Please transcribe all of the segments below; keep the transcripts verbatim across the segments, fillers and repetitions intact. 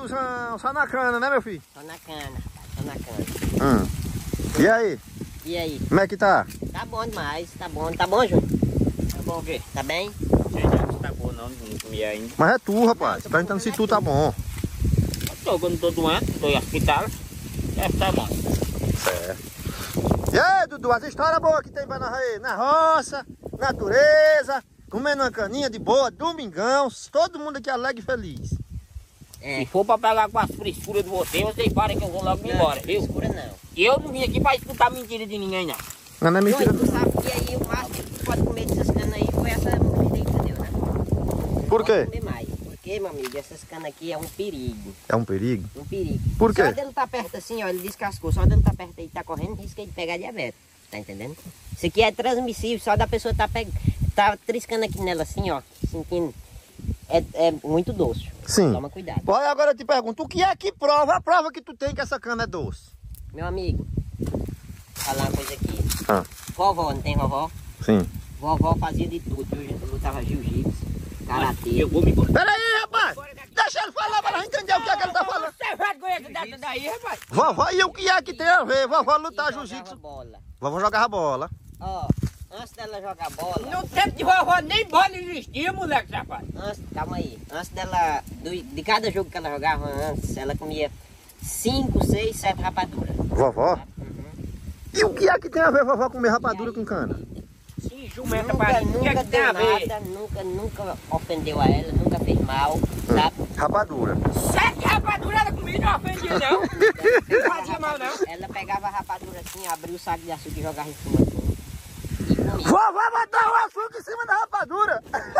produção, só na cana, né, meu filho? Só na cana, só na cana. Hum. E aí? E aí? Como é que tá? Tá bom demais, tá bom. Tá bom, Júnior? Tá bom o quê? Tá bem? Não tá bom não, não comi ainda. Mas é tu, rapaz. Tô perguntando se tu tá bom. Eu tô, quando tô doente, tô em hospital. Deve estar bom. Certo. E aí, Dudu, as histórias boas que tem pra nós aí? Na roça, natureza, comendo uma caninha de boa, domingão, todo mundo aqui alegre e feliz. É. Se for pra pegar com as frescuras de você, vocês parem que eu vou logo me embora, viu? Frescura não. Eu não vim aqui pra escutar mentira de ninguém, não. Não, não é mentira. Júnior, tu sabe que aí o máximo que tu pode comer dessas canas aí foi essa mordida aí, entendeu, né? Por quê? Pode comer mais. Porque, meu amigo, essas canas aqui é um perigo. É um perigo? Um perigo. Por quê? Só dele tá perto assim, ó, ele descascou. Só dele tá perto aí, tá correndo, risca de pegar diabetes. Tá entendendo? Isso aqui é transmissível, só da pessoa tá, peg... tá triscando aqui nela assim, ó, sentindo. É, é muito doce. Sim. Toma cuidado. Olha, agora eu te pergunto, o que é que prova? A prova que tu tem que essa cana é doce. Meu amigo, vou falar uma coisa aqui. Ah. Vovó, não tem vovó? Sim. Vovó fazia de tudo, viu? Lutava jiu-jitsu, karatê. Eu vou me embora. Pera aí, rapaz! Deixa ele falar pra nós entender o que é que ele tá falando. Você vai vergonha dessa daí, rapaz? Vovó, e o que é que tem a ver? Vovó lutar E jogava jiu-jitsu. bola. Vovó jogava bola. Ó, antes dela jogar bola... No tempo de vovó nem bola existia, moleque, rapaz. Antes, calma aí. Antes dela, do, de cada jogo que ela jogava antes, ela comia cinco, seis, sete rapaduras. Vovó? Uhum. E o que é que tem a ver vovó comer rapadura com cana? Sim, jumenta, Nunca, rapaz. O que é nunca que tem a deu ver? nada, nunca, nunca ofendeu a ela, nunca fez mal, sabe? Rapadura. Sete rapaduras ela comia, não ofendia, não. Não fazia mal, não. Ela pegava a rapadura assim, abria o saco de açúcar e jogava em cima assim. E comia. Vovó botar o açúcar em cima da rapadura.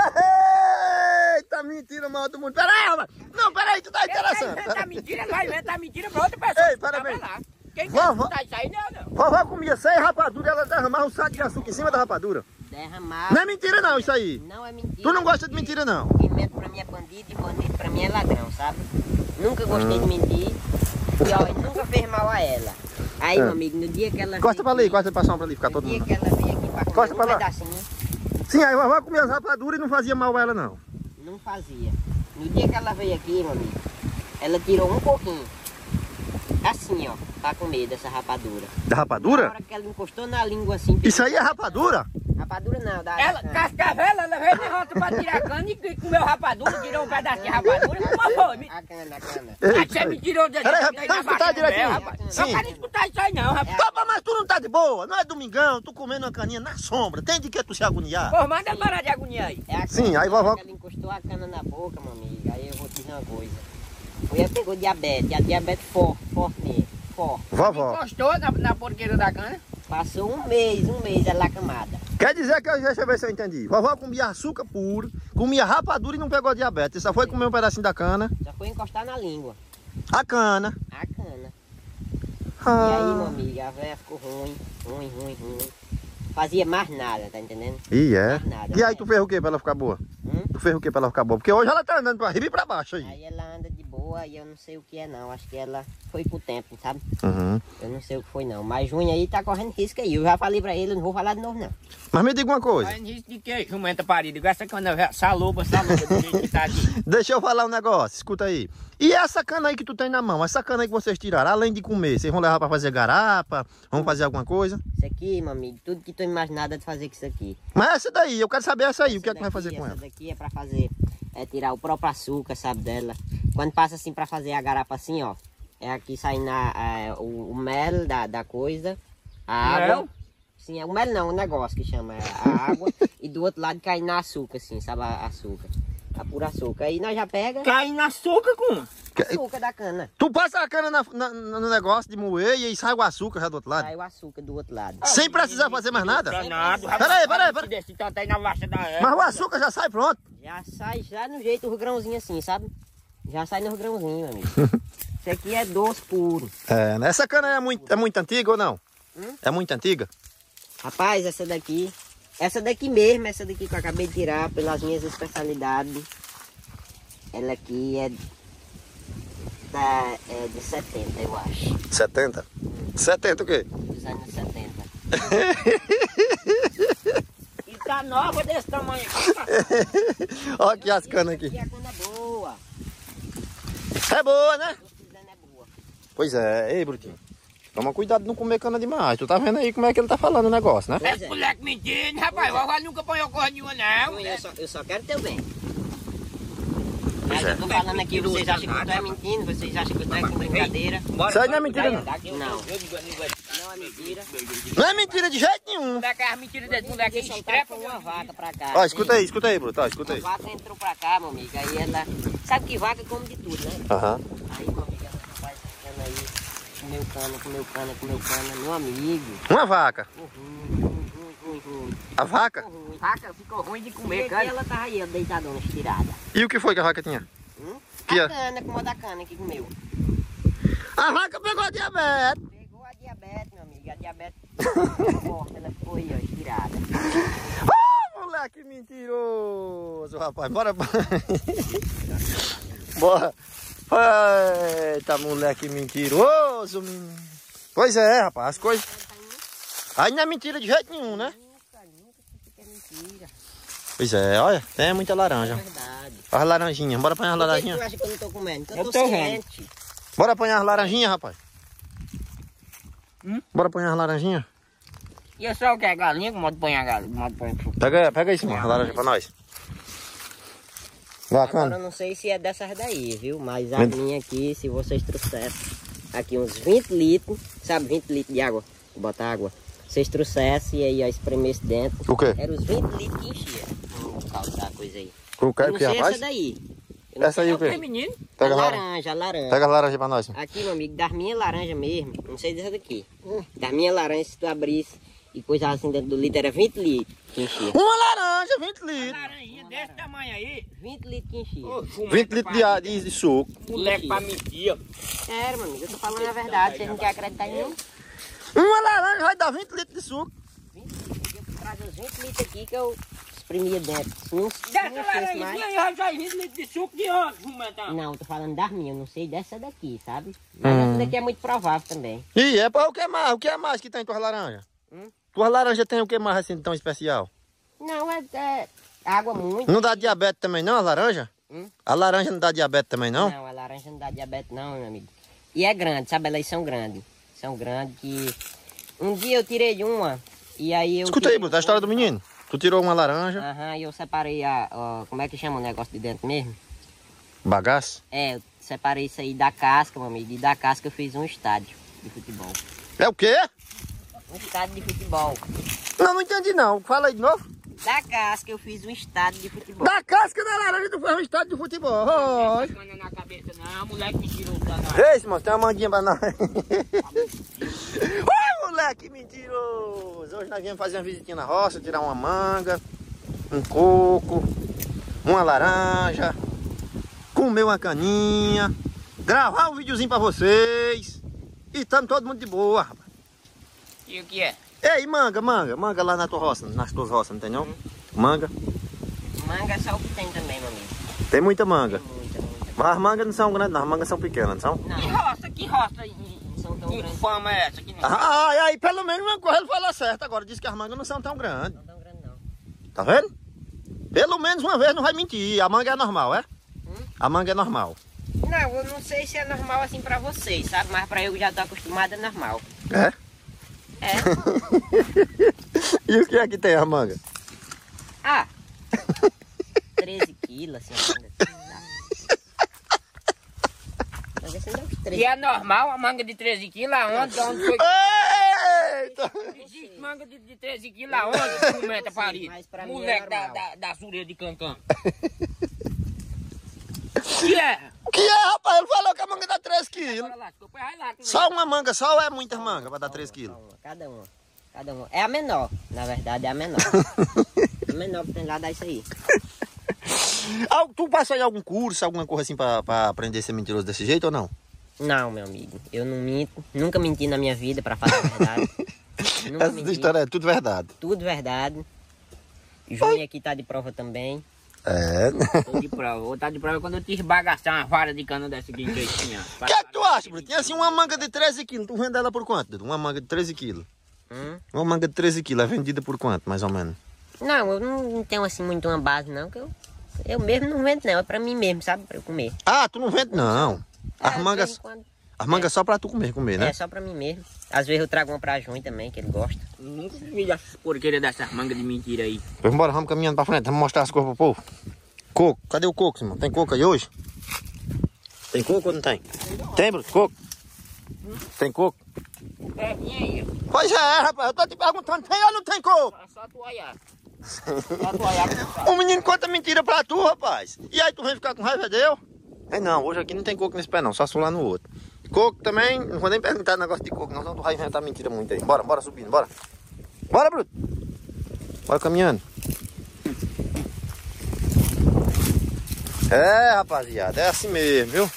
Eita, mentira, mal do mundo. Pera aí, rapaz. Não, pera aí, tu tá interessando. Ele tá mentira, ele vai inventar mentira pra outra pessoa. Ei, parabéns. Tá lá. Quem Vovó- quer escutar isso aí, não, não. Vovó comia seis rapaduras e ela derramava um saco de açúcar em cima da rapadura. Derramava. Não é mentira não isso aí. Não é mentira. Tu não gosta de mentira não. Quem mente pra mim é bandido e bandido pra mim é ladrão, sabe? Nunca gostei de mentir. E ó, ele nunca fez mal a ela. Aí, É. meu amigo, no dia que ela Costa pra veio ali, aqui- costa pra som pra ali, ficar no todo dia mundo. que ela veio aqui pra comer Costa um pra lá. pedacinho, Sim, aí a vovó comia as rapaduras e não fazia mal a ela não. não fazia. No dia que ela veio aqui, meu amigo, ela tirou um pouquinho. Assim, ó, pra comer dessa rapadura. Da Na rapadura? hora que ela encostou na língua assim... Isso aí é rapadura? Rapadura não, da... Ela, da- cascavela, ela veio de volta pra tirar a cana e comeu rapadura, tirou um pedaço de rapadura e comeu fome. A cana, a cana. Aí você me tirou de Peraí, rapaz, vamos escutar direitinho. rapaz. Sim. Não quero escutar isso aí não, rapaz. Tá, mas tu não tá de boa, não é domingão, tu comendo uma caninha na sombra, tem de que tu se agoniar? Pô, manda ele parar de agonia aí. É a Sim, cana, aí vovó- que ela encostou a cana na boca, meu amigo. Aí eu vou te dizer uma coisa. Mulher pegou diabetes, a diabetes forte, forte mesmo, forte. Vovó, Encostou na, na porqueira da cana. Passou um mês, um mês ela acamada. quer dizer que, eu- deixa eu ver se eu entendi, vovó comia açúcar puro, comia rapadura e não pegou diabetes, só foi comer um pedacinho da cana, Só foi encostar na língua, a cana. a cana. Ah. E aí, meu amigo, a velha ficou ruim, ruim, ruim, ruim. Fazia mais nada, tá entendendo? E é. Mais nada. E aí tu fez o que pra ela ficar boa? Hum? Tu fez o que pra ela ficar boa? Porque hoje ela tá andando pra riba e pra baixo aí. Aí ela anda de boa e eu não sei o que é não. Acho que ela foi com o tempo, sabe? Uhum. Eu não sei o que foi não. Mas Junho aí tá correndo risco aí. Eu já falei pra ele, eu não vou falar de novo não. Mas me diga uma coisa, Mas nisso de que jumenta parida? Igual essa cana, velha, saluba, saluba, do jeito que tá aqui. deixa eu falar um negócio, escuta aí. E essa cana aí que tu tem na mão, essa cana aí que vocês tiraram, além de comer, vocês vão levar pra fazer garapa, vão fazer alguma coisa? Isso aqui, meu amigo, tudo que tu imaginar dá de fazer com isso aqui. Mas essa daí, eu quero saber essa aí, o que é Essa que vai fazer daqui- com ela? Essa daqui é pra fazer, é tirar o próprio açúcar, sabe, dela. Quando passa assim pra fazer a garapa assim, ó. É aqui saindo a- a- o, o mel da, da coisa, a água. Mel? Sim, é o mel não, o negócio que chama é a água. E do outro lado cai na açúcar, assim, sabe, a açúcar. A pura açúcar. Aí nós já pega Cai na açúcar com. açúcar da cana. Tu passa a cana na- na- no negócio de moer e aí sai o açúcar já do outro lado? Sai o açúcar do outro lado. Sem precisar fazer mais nada? Danado, Peraí, peraí, peraí. Desse tanto aí na vasta da Mas o açúcar já sai pronto. Já sai já no jeito, os grãozinhos assim, sabe? Já sai nos grãozinhos, meu amigo. Isso aqui é doce puro. É, né? Essa cana é muito, é muito antiga ou não? Hum? É muito antiga? Rapaz, essa daqui, essa daqui mesmo, essa daqui que eu acabei de tirar pelas minhas especialidades, ela aqui é, da, é de setenta, eu acho. setenta? setenta o quê? Dos anos setenta. E tá nova desse tamanho aqui. Olha aqui as canas aqui. Aqui é a cana boa. É boa, né? Tô dizendo é boa. Pois é. Ei, Brutinho. Toma cuidado de não comer cana demais. Tu tá vendo aí como é que ele tá falando o negócio, né? É moleque mentindo, rapaz. O vovó nunca apanhou coisa nenhuma, não. Eu só, eu só quero teu bem. Pois Mas é. eu tô falando aqui, vocês acham que eu tô é mentindo, vocês acham que eu tô é com brincadeira. Isso aí não é mentira, não. Não. Não é mentira. Não é mentira de jeito nenhum. Moleque, as mentiras desse moleque Deixa eu estrepa. com uma vaca pra cá. Ó, escuta aí, escuta aí, Bruto. Ó, escuta aí. A vaca entrou pra cá, meu amigo. Aí ela... Sabe que vaca come de tudo, né? Aham. Aí, meu amigo, ela vai ficando aí. Comeu cana, comeu cana, comeu cana. Meu amigo. Uma vaca. Ruim, ruim, ruim, ruim. A vaca? Ficou ruim. Vaca ficou ruim de comer, E cara. ela tava aí, deitadona, estirada. E o que foi que a vaca tinha? Hum? Que A é? cana, como a da cana que comeu. A vaca pegou a diabetes. Pegou a diabetes, meu amigo. A diabetes forte, ela ficou aí, ó, estirada. Ah, moleque mentiroso, rapaz. Bora. Bora. Eita, moleque mentiroso, menino. Pois é, rapaz. As coisas... Aí não é mentira de jeito nenhum, né? Nunca, nunca pensei que é mentira. Pois é, olha. Tem muita É laranja. verdade. As laranjinhas. Bora apanhar as Por que laranjinhas. tu acha que eu não tô comendo? Eu, Eu tô, tô ciente. Bora apanhar as laranjinhas, rapaz. Hum? Bora apanhar as laranjinhas. E eu só quero galinha, como modo põe a galinha, como modo põe a Pega, pega isso, mano. A laranja pra nós. Agora Bacana. eu não sei se é dessas daí, viu? Mas a Vende. minha aqui, se vocês trouxessem aqui uns vinte litros, sabe, vinte litros de água, botar água. Vocês trouxessem e aí, ó, espremesse dentro. O quê? Era os vinte litros que enchia. Vamos calçar a coisa aí. O Eu que, não que sei rapaz? essa daí. Eu não Essa sei aí o É quê? menino. a Pega a laranja. laranja, a laranja. Pega as laranjas pra nós. Aqui, meu amigo, das minhas laranjas mesmo, não sei dessa daqui. Das minhas laranjas, se tu abrisse e coisa assim dentro do litro, era vinte litros que enchia. Uma laranja, vinte litros. Laranjinha desse tamanho aí. vinte litros que enchia. Ô, fumeta vinte litros de, pra- ar- de, de suco. Moleque pra mentir, ó. Sério, meu amigo, eu tô falando a verdade, vocês não querem acreditar em mim? Uma laranja vai dar vinte litros de suco. vinte litros, eu trago uns vinte litros aqui que eu exprimia dentro. Se não, se Dessa não fosse laranjinha mais... aí, já sai vinte litros de suco de onde, fumetão? Não, eu tô falando das minhas, eu não sei dessa daqui, sabe? Mas Hum. essa daqui é muito provável também. E é para o que mais? O que é mais que tem em tuas laranjas? Hum? Tuas laranjas tem o que mais assim tão especial? Não, é, é água muito. Não dá diabetes também não, a laranja? Hum? A laranja não dá diabetes também não? Não, a laranja não dá diabetes não, meu amigo. E é grande, sabe? Elas são grandes. São grandes que... Um dia eu tirei uma e aí eu... Escuta aí, tirei Bruto, a história do menino. Tu tirou uma laranja, Aham, e eu separei a... ó, como é que chama o negócio de dentro mesmo? bagaço. É, eu separei isso aí da casca, meu amigo. E da casca eu fiz um estádio de futebol. É o quê? Um estádio de futebol. Não, não entendi não. Fala aí de novo. Da casca eu fiz um estádio de futebol. Da casca da laranja tu faz um estádio de futebol. Não Oi. tem na cabeça não, moleque mentiroso danado. Ei, mano, tem uma manguinha pra nós. Oi, moleque mentiroso. Hoje nós viemos fazer uma visitinha na roça, tirar uma manga, um coco, uma laranja, comer uma caninha, gravar um videozinho pra vocês. E estamos todo mundo de boa, rapaz. E o que é? Ei, manga, manga, manga lá na tua roça, nas tuas roças, não tem não? Manga. Manga é só o que tem também, meu amigo. Tem muita manga. Muita, muita. Mas as mangas não são grandes, não. As mangas são pequenas, não são? Que Não, roça, que roça não são tão que grandes. fama é essa? Que não... Ah, e aí pelo menos uma coisa ele falou certo. Agora disse que as mangas não são tão grandes. Não tão grandes, não. Tá vendo? Pelo menos uma vez não vai mentir. A manga é normal, é? Hum? A manga é normal. Não, eu não sei se é normal assim pra vocês, sabe? Mas pra eu que já tô acostumado é normal. É? É? E o que é que tem a manga? Ah! treze quilos, assim, a manga. Mas assim dá uns E treze. é normal a manga de treze quilos aonde? Onde foi? Eita! Existe manga de, de treze quilos aonde? Fumeta parido. mas pra mim é Moleque da, normal. da, da sureda de cancã. Que é? O que é, rapaz? Ele falou que a manga dá três quilos. Bora lá, depois vai lá. Só uma manga, só ou é muitas mangas pra dar três quilos? Cada uma. Cada uma. É a menor. Na verdade é a menor. A menor que tem lá dá isso aí. Ah, tu passou em algum curso, alguma coisa assim pra, pra aprender a ser mentiroso desse jeito ou não? Não, meu amigo. Eu não minto. Nunca menti na minha vida, pra falar a verdade. Nunca Essa menti. história é tudo verdade. Tudo verdade. Júnior aqui tá de prova também. É. Tô de prova. Vou estar de prova quando eu te esbagaçar uma vara de cana dessa aqui que eu tinha. O que é que tu acha, Bruno? Tinha assim uma manga de treze quilos. Tu vende ela por quanto, Dudu? Uma manga de treze quilos. Hum? Uma manga de treze quilos é vendida por quanto, mais ou menos? Não, eu não não tenho assim muito uma base não, que eu, eu mesmo não vendo não, é pra mim mesmo, sabe? Pra eu comer. Ah, tu não vende não. As É, mangas, de vez em quando. as mangas só pra tu comer, comer, né? É só pra mim mesmo. Às vezes eu trago uma pra Júnior também, que ele gosta. Nunca vi essas porqueiras dessas mangas de mentira aí. Pois embora, vamos caminhando pra frente, vamos mostrar as coisas pro povo. Coco, cadê o coco, irmão? Tem coco aí hoje? Tem coco ou não tem? Tem, Bruto? Coco? Tem coco? É, vem aí. Pois é, rapaz, eu tô te perguntando, tem ou não tem coco? É só tu olhar. Só tu olhar que tu sabe. O menino conta mentira pra tu, rapaz. E aí tu vem ficar com raiva dele? É não, hoje aqui não tem coco nesse pé não, só lá no outro. Coco também, não vou nem perguntar negócio de coco não, senão tu vai inventar mentira muito aí. Bora, bora subindo, bora. Bora, Bruto. Bora caminhando. É, rapaziada, é assim mesmo, viu?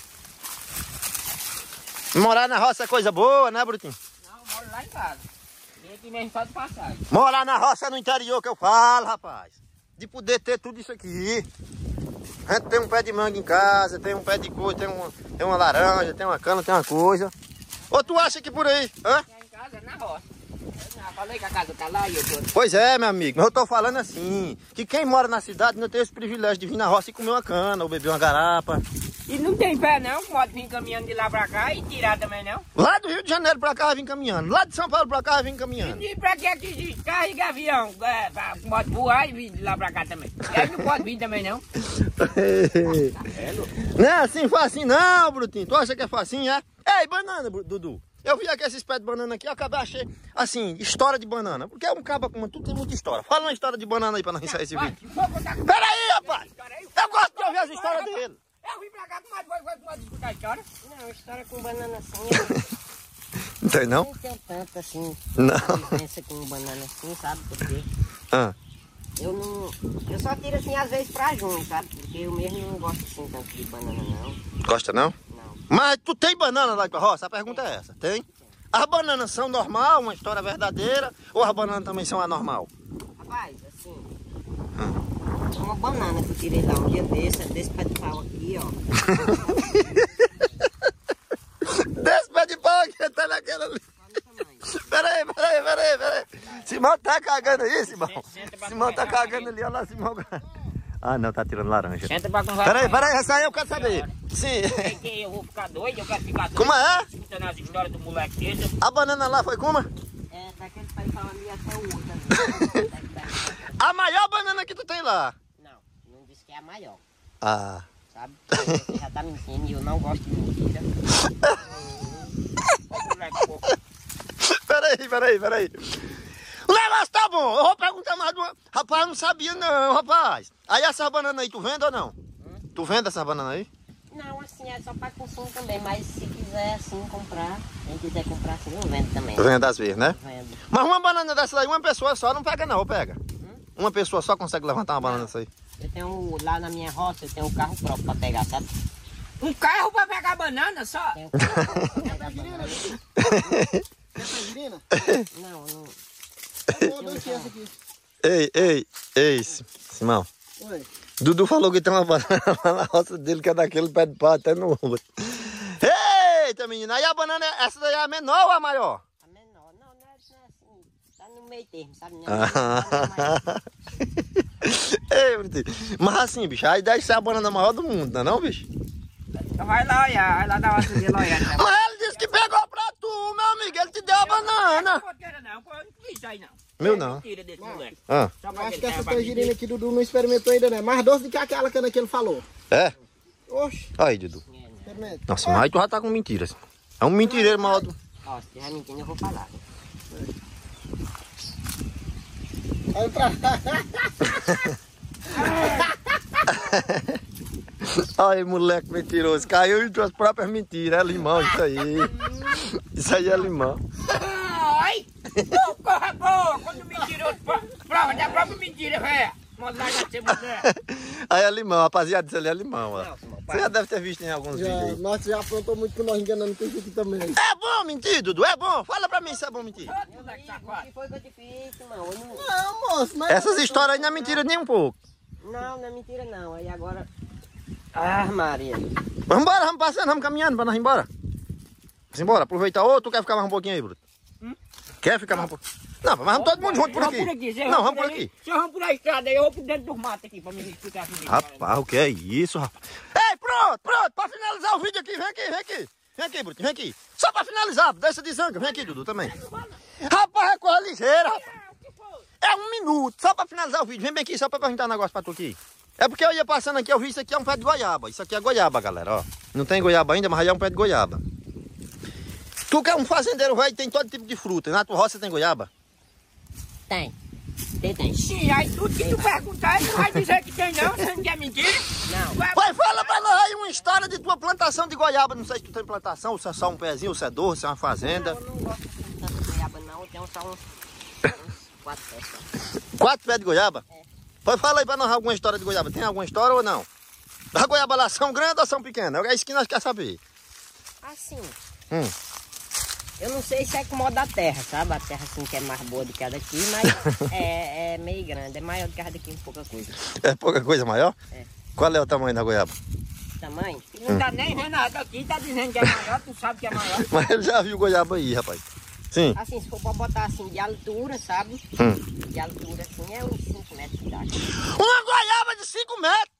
Morar na roça é coisa boa, né, Brutinho? Não, eu moro lá em casa. Vem aqui mesmo só de passagem. Morar na roça é no interior que eu falo, rapaz. De poder ter tudo isso aqui. A gente tem um pé de manga em casa, tem um pé de coisa, tem uma, tem uma laranja, tem uma cana, tem uma coisa. Ou tu acha que por aí, hã? Aqui em casa é na roça. Eu não falei que a casa tá lá e eu tô... Pois é, meu amigo, mas eu tô falando assim, que quem mora na cidade não tem esse privilégio de vir na roça e comer uma cana, ou beber uma garapa. E não tem pé não, pode vir caminhando de lá pra cá e tirar também não. Lá do Rio de Janeiro pra cá vai vir caminhando, lá de São Paulo pra cá vai vir caminhando. E pra que aqui carrega avião? É, pra, pode voar e vir de lá pra cá também. E aí não pode vir também não. Não é assim facinho não, Brutinho, tu acha que é facinho, é? Ei, banana, Dudu. Eu vi aqui esses pés de banana aqui, eu acabei achei, assim, história de banana. Porque é um cabo como tu tem muita história. Fala uma história de banana aí pra nós encerrar esse vídeo. Pera aí, rapaz! Eu gosto de ouvir as histórias dele. Eu vim pra cá com mais coisa, com mais escutar a história. Não, história com banana assim, Não tem eu não? não tenho tanto assim, Não. vivência com banana assim, sabe? Porque Ah, eu não... Eu só tiro assim às vezes pra Júnior, sabe? Porque eu mesmo não gosto assim tanto de banana não. gosta não? Não. Mas tu tem banana lá pra roça? A pergunta é essa, tem? As bananas são normal, uma história verdadeira, ou as bananas também são anormal? Rapaz, assim... Uma banana que eu tirei lá um dia desse, desse pé de pau aqui, ó. Desse pé de pau aqui, tá naquela ali. Pera aí, pera aí, pera aí, pera aí. Simão tá cagando aí, Simão. Simão tá cagando ali, olha lá, Simão. Ah, não, tá tirando laranja. Senta pra conversar. Pera aí, pera aí, essa aí eu quero saber. Sim. É que eu vou ficar doido, eu quero ficar doido. Como é? Escutando as histórias do moleque desse. A banana lá foi como? É, daquele pé de pau ali até o outro. A maior banana que tu tem lá. Não, não disse que é a maior, Ah. sabe? Você já tá mentindo e eu não gosto de mentira. Peraí, peraí, peraí. O negócio tá bom. Eu vou perguntar mais de uma. Rapaz, eu não sabia não, rapaz. Aí essas bananas aí, tu vende ou não? Hum? Tu vende essas bananas aí? Não, assim, é só para consumo também, mas se quiser assim comprar, quem quiser comprar assim, eu vendo também. Tu vende às vezes, né? Vendo. Mas uma banana dessa daí, uma pessoa só não pega não, ou pega? Hum? Uma pessoa só consegue levantar uma banana dessa aí? Eu tenho, lá na minha roça, eu tenho um carro próprio para pegar, sabe? Um carro pra pegar banana só? Tenho um carro próprio pra pegar banana. Tangerina? Não, não. É boa, dois essa aqui. Ei, ei, ei, Simão. Oi. Dudu falou que tem uma banana lá na roça dele que é daquele pé de pau até no outro. Eita, menina, aí a banana, essa daí é a menor ou a maior? A menor, não, não é, não é assim, tá no meio termo, sabe? Não, Ah. Ei, Brutinho. Mas assim, bicho, aí deve ser a banana maior do mundo, não é não, bicho? Então vai lá olhar, vai lá dar uma subida lá olhar. Mas ele disse que pegou pra tu, meu amigo, ele te deu a banana. Não, não, pô, eu não fiz isso aí não. Meu É não. mentira desse moleque. Ah, Só Eu pra acho ele que essa ganhar pra tangerina mim. aqui Dudu não experimentou ainda, né? Mais doce do que aquela cana que ele falou. é? Oxe, Aí, Dudu. experimenta. Nossa, mas aí tu já tá com mentiras. É um mentireiro maior do... Ó, se estiver mentindo, eu vou falar. Olha pra lá. Ai, moleque mentiroso. Caiu em tuas próprias mentiras. É limão isso aí. Isso aí é limão. Ai! Não corra, boa! Quando mentiroso, prova da própria mentira, velho! Mostra já ser mulher. Aí é limão, rapaziada. Isso ali é limão, ó. Não, Simão, Você já deve ter visto em alguns vídeos Já, aí. nossa, já aprontou muito com nós enganando com isso aqui também. É bom mentir, Dudu? É bom? Fala pra mim se é bom mentir. Todo moleque O safado. que foi que eu te fiz, irmão? Eu não... Não, moço, mas... Essas histórias aí não é mentira nem um pouco. Não, não é mentira não. Aí agora... Ah, Maria. Vamos embora, vamos passando, vamos caminhando pra nós ir embora. Vamos embora, aproveitar. Ô, tu quer ficar mais um pouquinho aí, Bruto? Hum? Quer ficar mais um pouquinho? Não, mas vamos todo mundo junto por aqui. Vamos por aqui, Zé, Não, vamos por aqui. Se eu vamos por a estrada aí, eu vou por dentro dos matos aqui pra me explicar tudo. Rapaz, o que é isso, rapaz? Ei, pronto, pronto, pra finalizar o vídeo aqui, vem aqui, vem aqui. Vem aqui, Brutinho, vem aqui. Só pra finalizar, desce de zanga, vem aqui, Dudu, também. Rapaz, é coisa ligeira, rapaz. É um minuto, só pra finalizar o vídeo. Vem bem aqui, só pra perguntar um negócio pra tu aqui. É porque eu ia passando aqui, eu vi isso aqui é um pé de goiaba. Isso aqui é goiaba, galera, ó. Não tem goiaba ainda, mas aí é um pé de goiaba. Tu que é um fazendeiro velho, tem todo tipo de fruta. Na tua roça tem goiaba? Tem. Tem, tem. Sim, aí tudo que tu perguntar, tu vai dizer que tem não, você não quer mentir? Não. Vai- Vai, fala pra nós aí uma história de tua plantação de goiaba. Não sei se tu tem plantação, ou se é só um pezinho, ou se é doce, se é uma fazenda. Não, eu não gosto de tanta goiaba, não. Eu tenho só uns, uns quatro pés só. Quatro pés de goiaba? É. Pois fala aí pra nós alguma história de goiaba. Tem alguma história ou não? As goiabas lá são grandes ou são pequenas? É isso que nós queremos saber. Assim, Hum. eu não sei se é como da terra, sabe? A terra assim que é mais boa do que a daqui, mas é, é meio grande. É maior do que a daqui em pouca coisa. É pouca coisa maior? É. Qual é o tamanho da goiaba? Tamanho? Não tá nem vendo nada aqui, tá dizendo que é maior, tu sabe que é maior. Mas ele já viu goiaba aí, rapaz. Sim. Assim, se for pra botar assim de altura, sabe? Hum. De altura assim é uns cinco metros de idade. Uma goiaba de cinco metros!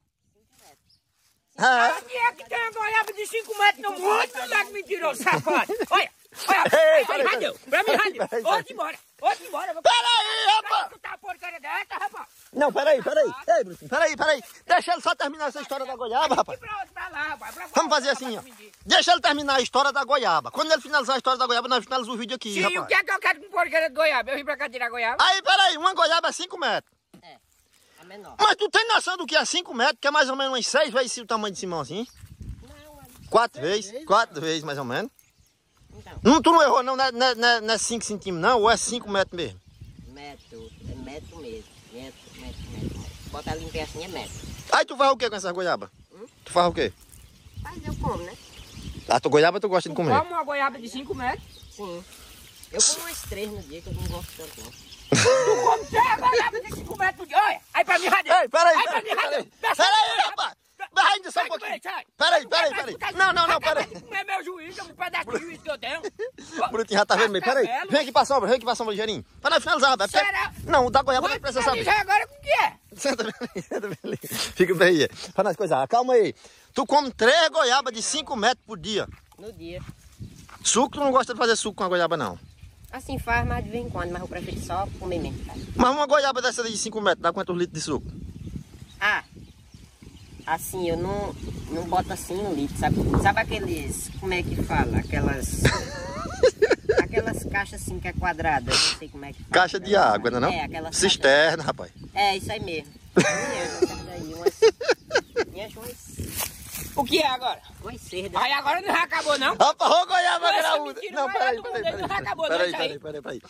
Ah, Aqui é que tem uma goiaba de cinco metros no mundo, moleque mentiroso, safado. Olha, olha, Ei, aí, peraí, aí, deu. Pra mim, peraí, rádio. peraí, Vou-te embora, vou-te embora. Vou... peraí, rapaz! Tu tá porcaria dessa, rapaz. Não, peraí, peraí. Ei, Brutinho, peraí, peraí. Deixa ele só terminar essa história da goiaba, E rapaz. pra outro, pra lá, rapaz. Pra Vamos fazer assim, ó. Deixa ele terminar a história da goiaba. Quando ele finalizar a história da goiaba, nós finalizamos o vídeo aqui, Sim, o rapaz. que é que eu quero com porcaria de goiaba? Eu vim pra cá tirar goiaba. Aí, peraí, uma goiaba é cinco metros. É, é menor. Mas tu tem noção do que é cinco metros? Que é mais ou menos umas seis vezes o tamanho de Simão assim? Não, é- Quatro vezes? Quatro vezes, mais ou menos. então, Não, tu não errou, não. Não é, não é- não é- não é cinco centímetros, não? Ou é cinco metros mesmo? metro, é metro mesmo. Metro, metro, metro. Bota ali em pé assim, é metro. Aí tu faz o que com essas goiabas? Hum? Tu faz o quê? Mas eu como, né? A tua goiaba tu gosta de comer? Como uma goiaba de cinco metros. Sim. Eu como umas três no dia, que eu não gosto tanto, não. Tu come três goiabas de cinco metros no dia. Olha, aí pra mim, rádio. Ei, peraí, Aí pra peraí, mim, rádio. peraí. Desce Peraí, aí, rapaz. Vai ainda só um Sai, pouquinho. sai. Peraí, peraí, peraí. Não, não, não, peraí. É meu juiz, é um pedaço de juiz que eu tenho. Brutinho já tá vendo meio. Peraí. Vem aqui pra sombra, vem aqui pra sombra ligeirinho. Pra nós finalizar, rapaz. Porque- Será? Não, o da goiaba Vai nós precisa saber. finalizar agora com o que é? Senta bem ali, senta bem ali. Fica bem aí. Pra nós coisar. Calma aí. Tu come três goiabas de cinco metros por dia. No dia. Suco, tu não gosta de fazer suco com a goiaba, não. Assim faz, mas de vez em quando, mas eu prefiro só comer mesmo, tá? Mas uma goiaba dessa de cinco metros dá quantos litros de suco? Ah, assim, eu não, não boto assim um litro, sabe? Sabe aqueles, como é que fala? Aquelas... aquelas caixas assim que é quadrada, eu não sei como é que fala. Caixa de água, não é não? É, aquelas Cisterna, rapaz. caixas- É, isso aí mesmo. Eu, daí, umas, umas, umas, O que é agora? umas cerdas. Aí agora não já acabou, não? Rapaz, ô goiaba Essa graúda. mentira Não, vai peraí, lá do peraí, mundo, peraí. não acabou, não, Peraí, isso aí. peraí, peraí, peraí.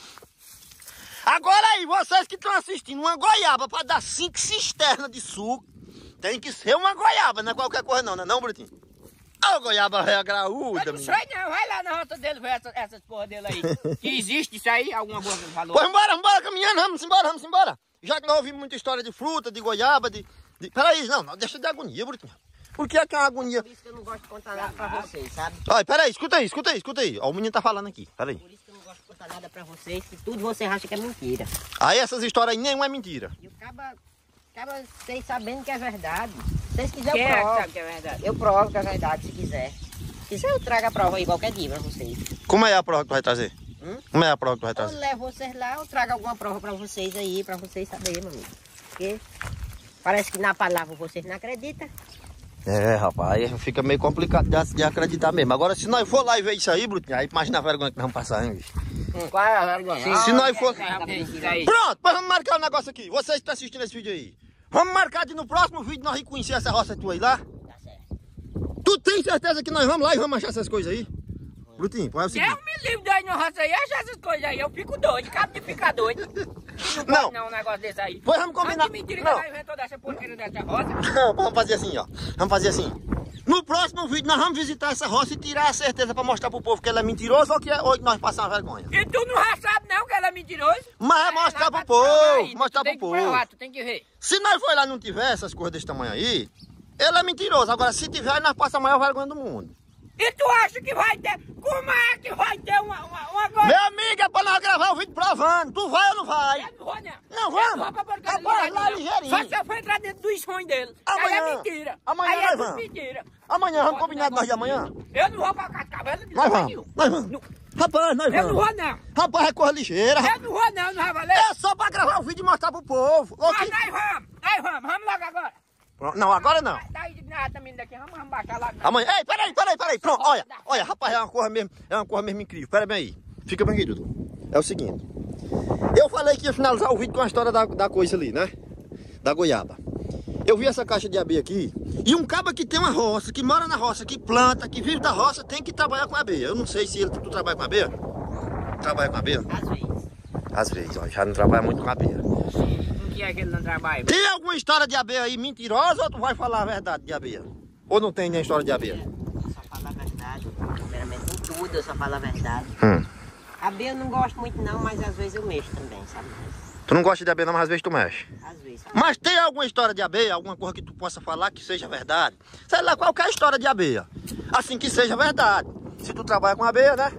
Agora aí, vocês que estão assistindo, uma goiaba pra dar cinco cisternas de suco, tem que ser uma goiaba, não é qualquer coisa não, não é não, Brutinho? Ô goiaba é graúda, Eu não menino. sei não, vai lá na rota dele ver essa, essas porra dele aí. Que existe isso aí, alguma coisa que falou. Pois embora, embora, caminhando, vamos embora, vamos embora. Já que nós ouvimos muita história de fruta, de goiaba, de... de... Peraí, não, não, deixa de agonia, Brutinho. Por que é que é uma agonia? Por isso que eu não gosto de contar nada pra vocês, sabe? Olha, peraí, escuta aí, escuta aí, escuta aí. Ó, o menino tá falando aqui, peraí. Por isso que eu não gosto de contar nada pra vocês, que tudo vocês acham que é mentira. Aí essas histórias aí nenhuma é mentira. E o caba, caba vocês sabendo que é verdade. Se vocês quiserem, Quem eu é que provo. sabe que é verdade? Eu provo que é verdade, se quiser. Se quiser, eu trago a prova aí qualquer dia pra vocês. Como é a prova que tu vai trazer? Hum? Como é a prova que tu vai Eu trazer? levo vocês lá, eu trago alguma prova pra vocês aí, pra vocês saberem, meu amigo. Porque parece que na palavra vocês não acreditam. É, rapaz, aí fica meio complicado de, de acreditar mesmo. Agora, se nós for lá e ver isso aí, Brutinho, aí imagina a vergonha que nós vamos passar, hein, bicho? Qual é a vergonha? Se nós for... Isso aí. Pronto, mas vamos marcar o negócio aqui. Vocês que estão assistindo esse vídeo aí. Vamos marcar de no próximo vídeo nós ir conhecer essa roça tua aí lá? Tá certo. Tu tem certeza que nós vamos lá e vamos achar essas coisas aí? Brutinho, pô, é o seguinte. Eu me livro daí no roça aí, acha essas coisas aí. Eu fico doido, cabo de ficar doido. Não Não. pode não um negócio desse aí. Pois vamos combinar. Ah, que mentira que Não. ela inventou dessa porcaria dessa roça. Não, vamos fazer assim, ó. Vamos fazer assim. No próximo vídeo nós vamos visitar essa roça e tirar a certeza pra mostrar pro povo que ela é mentirosa ou que, é, ou que nós passamos vergonha. E tu não já sabe não que ela é mentirosa? Mas é mostrar Ela pro vai te provar aí, povo, mostrar tu tem pro que provar, povo. tu tem que ver. Se nós for lá e não tiver essas coisas desse tamanho aí, ele é mentiroso. Agora, se tiver, nós passamos a maior vergonha do mundo. E tu acha que vai ter? Como é que vai ter uma, uma, uma coisa? Meu amigo, é pra nós gravar o vídeo provando. Tu vai ou não vai? Eu não vou, não. Não, Eu vamos. não vou pra porcaria Rapaz, de lá não. ligeirinho. Só se eu for entrar dentro dos sonhos dele. Amanhã. Aí é mentira. Amanhã Aí é nós tudo vamos. mentira. Amanhã, vamos Bota combinar de nós de negócio amanhã? Eu não vou pra casa de cabelo. Nós vamos, nós vamos. Rapaz, nós Eu não vamos. vou, não. Rapaz, é coisa ligeira. Eu não vou, não. Não vai valer. É só pra gravar o vídeo e mostrar pro povo. Ô, Mas que- nós vamos. Nós vamos. Vamos logo agora. Não, agora não. Tá indignado também daqui. Vamos, vamos baixar lá. Amanhã. Ei, peraí, peraí, peraí. Pronto, olha. Olha, rapaz, é uma coisa mesmo, é uma coisa mesmo incrível. Pera bem aí. Fica bem aqui, Dudu. É o seguinte. Eu falei que ia finalizar o vídeo com a história da, da coisa ali, né? Da goiaba. Eu vi essa caixa de abelha aqui. E um cabo que tem uma roça, que mora na roça, que planta, que vive da roça, tem que trabalhar com abelha. Eu não sei se ele, tu trabalha com abelha. Trabalha com abelha? Às vezes. Às vezes, ó. Já não trabalha muito com abelha. O que é que ele não trabalha? Tem alguma história de abelha aí mentirosa ou tu vai falar a verdade de abelha? Ou não tem nem história de abelha? Eu só falo a verdade. Primeiramente em tudo eu só falo a verdade. Hum. Abelha eu não gosto muito não, mas às vezes eu mexo também, sabe? Tu não gosta de abelha não, mas às vezes tu mexe. Às vezes. Mas tem alguma história de abelha, alguma coisa que tu possa falar que seja verdade? Sei lá, qualquer história de abelha. Assim que seja verdade. Se tu trabalha com abelha, né?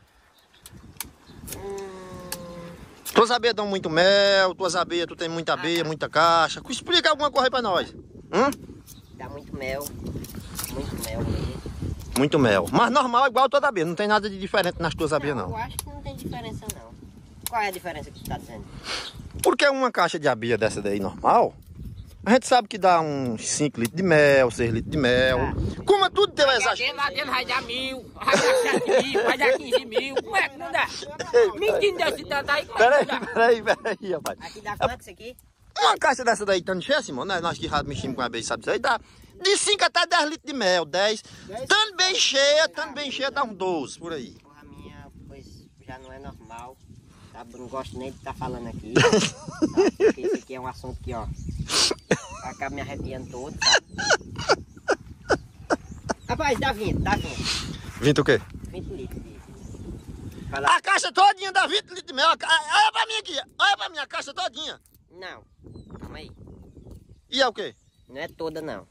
Tuas abelhas dão muito mel, tuas abelhas, tu tem muita abelha, muita caixa. Explica alguma coisa aí pra nós. Hum? Dá muito mel. Muito mel mesmo. Muito mel. Mas normal, igual toda abelha. Não tem nada de diferente nas tuas abelhas, Eu não. acho que não tem diferença não. Qual é a diferença que tu tá dizendo? Porque uma caixa de abelha dessa daí normal, a gente sabe que dá uns cinco litros de mel, seis litros de mel. Como é tudo teu exagero. Lá dentro vai dar mil, vai dar sete mil, vai dar quinze mil. Como é que não dá? Mentindo desse tanto aí, como é Peraí, que não dá? peraí, peraí, rapaz. Aqui dá quanto isso aqui? Uma caixa dessa daí, tanto cheia, Simão, né? Nós que já mexemos com a abelha, sabe isso aí? Dá de cinco até dez litros de mel, dez. Tanto bem cheia, tanto bem cheia, dá uns doze, por aí. Porra, a minha, pois, já não é normal. Tá? Não gosto nem de estar falando aqui. Tá? Porque isso aqui é um assunto que, ó, acaba me arrepiando todo, sabe? Rapaz, dá vinte, dá vinte. vinte o quê? vinte litros de... Vai lá. A caixa todinha dá vinte litros de mel. Olha pra mim aqui, olha pra mim, a caixa todinha. Não, calma aí. E é o quê? Não é toda, não.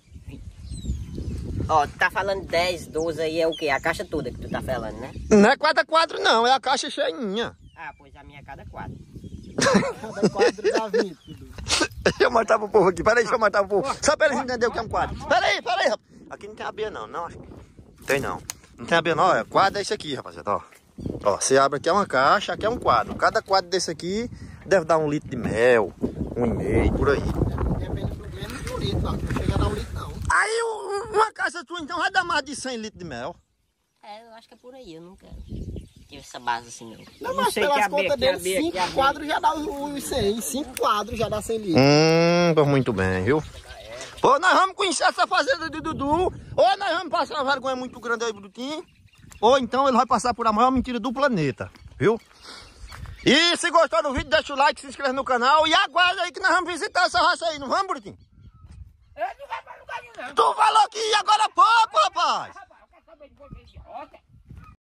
Ó, tu tá falando dez, doze aí, é o quê? A caixa toda que tu tá falando, né? Não é quatro a quatro não, é a caixa cheinha. Ah, pois a minha é cada quatro. Cada quadro dá vinte. Deixa eu matar pro povo aqui, peraí, deixa eu matar pro povo. Só pra eles entenderem o que é um quadro. Peraí, peraí, rapaz. Aqui não tem abelha não, não. Tem não. Não tem abelha não, ó. Quadro é esse aqui, rapaziada, ó. Ó, você abre aqui é uma caixa, aqui é um quadro. Cada quadro desse aqui deve dar um litro de mel, um e meio, por aí. Depende do menos de um litro, não. Não chega a dar um litro, não. Aí um- uma caixa tua então vai dar mais de cem litros de mel. É, eu acho que é por aí, eu nunca tive essa base assim, não. Não, não mas sei que pelas abelha, contas que dele, abelha, que cinco abelha. quadros já dá os cem. cinco quadros já dá cem litros. Hum, pois muito bem, viu? Pô, nós vamos conhecer essa fazenda de Dudu. Ou nós vamos passar uma vergonha muito grande aí, Brutinho. Ou então ele vai passar por a maior mentira do planeta, viu? E se gostou do vídeo, deixa o like, se inscreve no canal. E aguarda aí que nós vamos visitar essa raça aí, não vamos, Brutinho? Ele não vai pra lugar nenhum, não. Tu falou que ia agora há pouco, rapaz.